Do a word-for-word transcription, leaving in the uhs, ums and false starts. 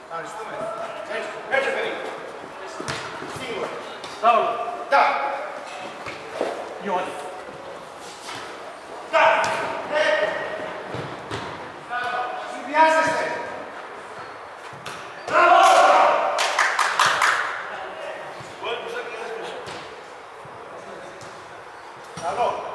Αριστούμε. Έτσι, έτσι παιδί. Σίγουρα. Σταύρο. Τα. Γιώργη. Τα. Ναι. Συνδυάζεστε. Μπράβο. Καλό.